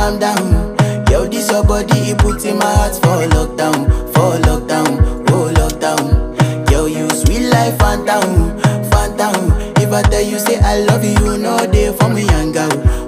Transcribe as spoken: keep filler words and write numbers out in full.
calm down. Yo, this your body, it puts in my heart for lockdown, for lockdown, oh lockdown. Yo, you sweet life, phantom, phantom. If I tell you say I love you, you know they for me,